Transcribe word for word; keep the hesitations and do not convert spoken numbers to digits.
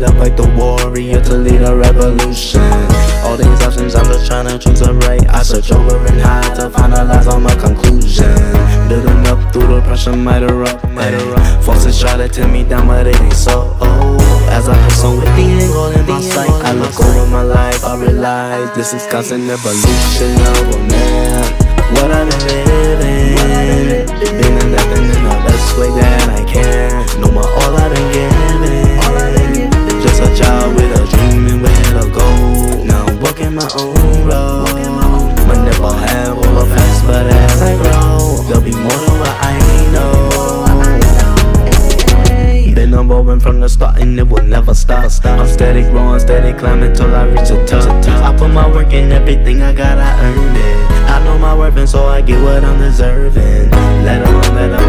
up like the warrior to lead a revolution. All these options, I'm just trying to choose a right. I search over and hide to finalize on my conclusion. Building up through the pressure, might erupt, might erupt. Forces try to tear me down, but it ain't so. Oh, as I hustle with the angle in my sight, I look over my life, I realize this is constant evolution of a man. What I've been living, been adapting in the best way that I can. No more all I've been giving, just a child with a dream and where to go. Now I'm walking my own road. My nipple have all the facts, but as I grow, there'll be more than what I know. Been evolving from the start and it will never stop. I'm steady growing, steady climbing till I reach the top. I put my work in everything I got, I earned it. I know my worth and so I get what I'm deserving. Let alone, let alone